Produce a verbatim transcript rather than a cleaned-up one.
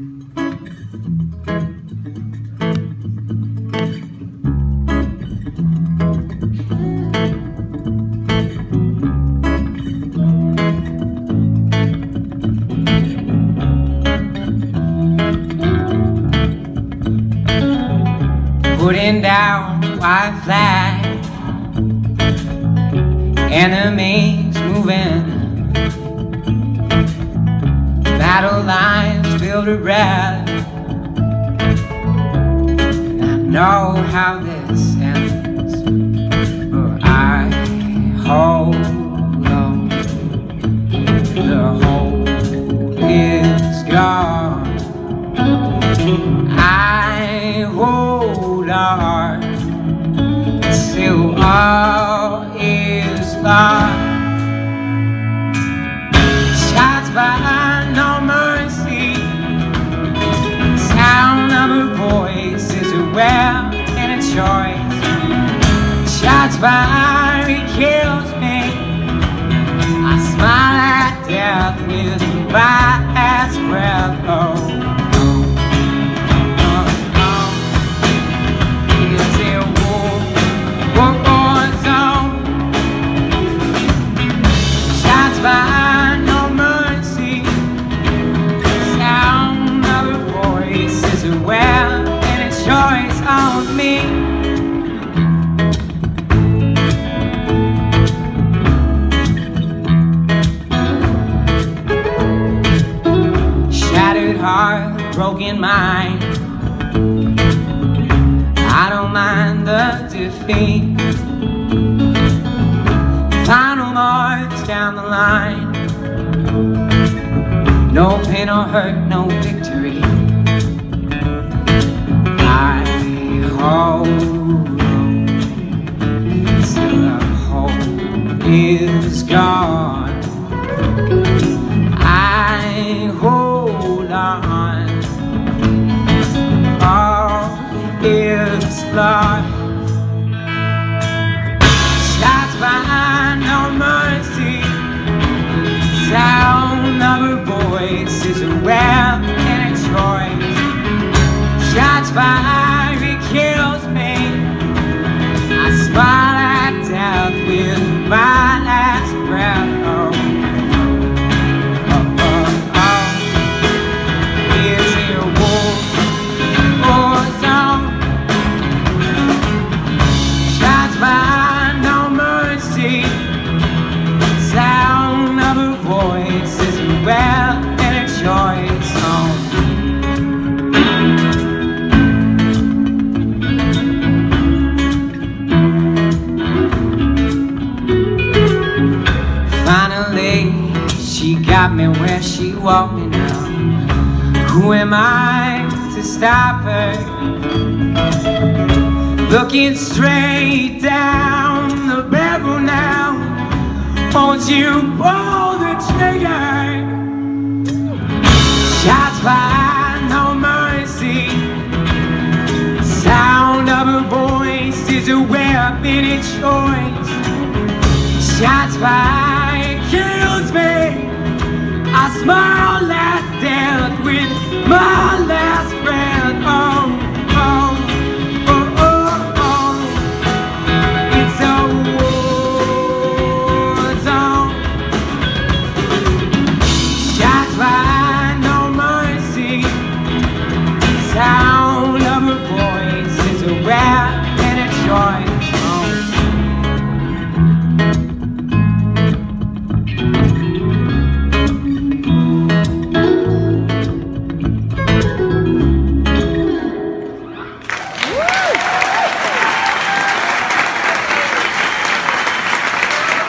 Putting down white flag, enemies moving, battle lines filled with red. And I know how this ends, but I hold on. The hope is gone. I hold on till all is lost. Shots by no mercy, sound of a voice is a well and a choice. Shots by, it kills me. I smile at death with my last breath. Oh. By no mercy, sound of a voice is a well and a choice on me. Shattered heart, broken mind, I don't mind the defeat. Final march down the line, no pain or hurt, no victory. I hold on till the hope is gone. I hold on, all is lost. Shots by no mercy, sound of a voice is a well and a choice. Shots by, it kills me. I smile at death with my last breath. Oh, oh, oh, oh. Is it a war or song? Shots by no mercy, sound of a voice is a well and a choice on me. Finally, she got me where she want me now. Who am I to stop her? Looking straight down the barrel now. Won't you pull the trigger? Shots by no mercy, sound of a voice is a weapon, a choice. Shots by, it kills me. I smile at